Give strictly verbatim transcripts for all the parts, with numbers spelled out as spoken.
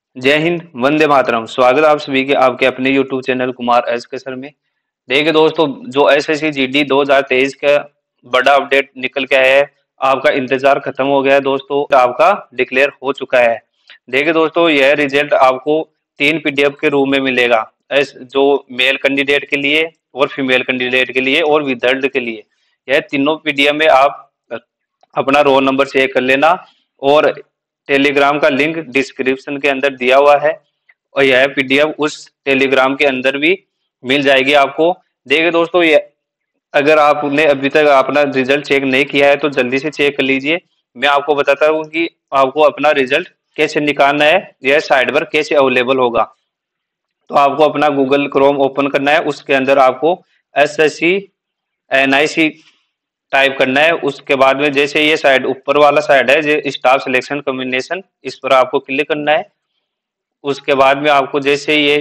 जय हिंद, वंदे मातरम। स्वागत है आप सभी के आपके अपने YouTube channel Kumar S K sir में। देखिए दोस्तों, जो एसएससी जीडी दो हज़ार तेईस का बड़ा अपडेट निकल के आया है, आपका इंतजार खत्म हो गया है दोस्तों, आपका डिक्लेयर हो चुका है। देखिए दोस्तों, यह रिजल्ट आपको तीन पीडीएफ के रूप में मिलेगा, एस जो मेल कैंडिडेट के लिए और फीमेल कैंडिडेट के लिए और विदर्भ के लिए। यह तीनों पीडीएफ में आप अपना रोल नंबर चेक कर लेना, और टेलीग्राम का लिंक डिस्क्रिप्शन के अंदर दिया हुआ है, और यह पीडीएफ उस टेलीग्राम के अंदर भी मिल जाएगी आपको। देखिए दोस्तों, ये अगर आपने अभी तक अपना रिजल्ट चेक नहीं किया है तो जल्दी से चेक कर लीजिए। मैं आपको बताता हूँ कि आपको अपना रिजल्ट कैसे निकालना है, यह साइट पर कैसे अवेलेबल होगा। तो आपको अपना गूगल क्रोम ओपन करना है, उसके अंदर आपको S S C N I C type करना है। उसके बाद में जैसे ये साइड ऊपर वाला साइड है, जो स्टाफ सिलेक्शन कॉम्बिनेशन, इस पर आपको क्लिक करना है। उसके बाद में आपको जैसे ये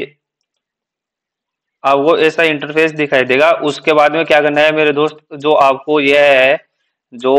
आपको ऐसा इंटरफेस दिखाई देगा। उसके बाद में क्या करना है मेरे दोस्त, जो आपको यह है, जो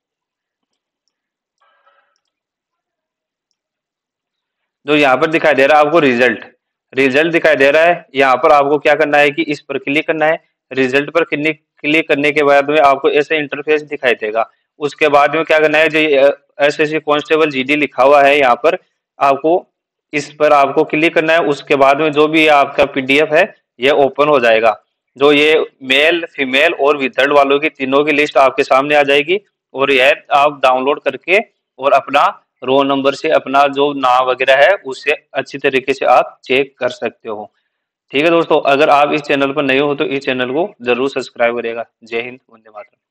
जो यहाँ पर दिखाई दे रहा है आपको रिजल्ट रिजल्ट दिखाई दे रहा है। यहाँ पर आपको क्या करना है कि इस पर क्लिक करना है। रिजल्ट पर क्लिक क्लिक करने के बाद में आपको ऐसा इंटरफेस दिखाई देगा। उसके बाद में क्या करना है, जो S S C constable GD लिखा हुआ है यहाँ पर, आपको इस पर आपको क्लिक करना है। उसके बाद में जो भी आपका पीडीएफ है ये ओपन हो जाएगा। जो ये मेल फीमेल और विदर्भ वालों की तीनों की लिस्ट आपके सामने आ जाएगी, और यह आप डाउनलोड करके और अपना रोल नंबर से अपना जो नाम वगैरह है उससे अच्छी तरीके से आप चेक कर सकते हो। ठीक है दोस्तों, अगर आप इस चैनल पर नए हो तो इस चैनल को जरूर सब्सक्राइब करिएगा। जय हिंद, वंदे मातरम।